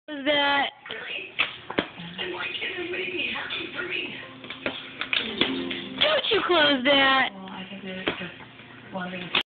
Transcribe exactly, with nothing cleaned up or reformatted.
Close that. Don't you close that. Well, I think they're just wondering.